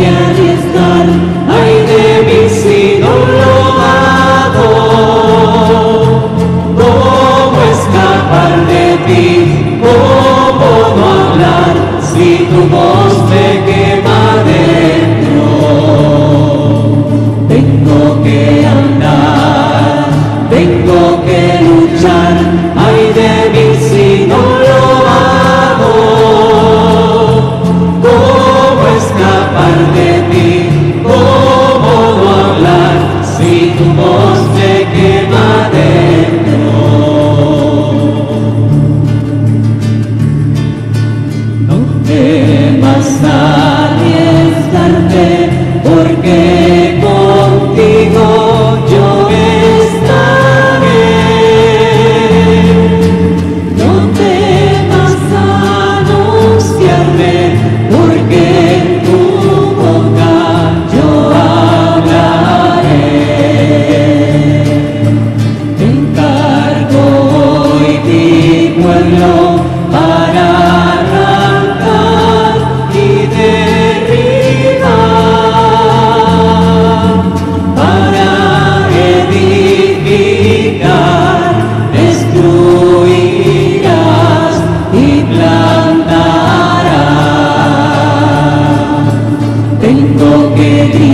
que arriesgar, ay de mí si no lo hago. ¿Cómo escapar de ti? ¿Cómo no hablar si tu voz me quema dentro? Tengo que andar, tengo que luchar, ay de mí si no lo hago. ¿Cómo escapar de ti? ¿Cómo no hablar si tu voz me quema dentro? No temas arriesgarte, porque contigo yo estaré. No temas anunciarme, porque en tu boca yo hablaré. Te encargo hoy mi pueblo para arrancar y derribar, para edificar, destruirás y plantarás. Tengo que